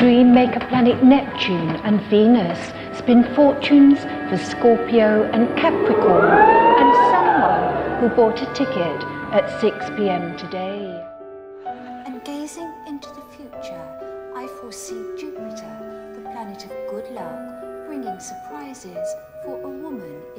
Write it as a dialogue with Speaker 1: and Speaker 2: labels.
Speaker 1: Dream Maker planet Neptune and Venus spin fortunes for Scorpio and Capricorn, and someone who bought a ticket at 6 p.m. today.
Speaker 2: And gazing into the future, I foresee Jupiter, the planet of good luck, bringing surprises for a woman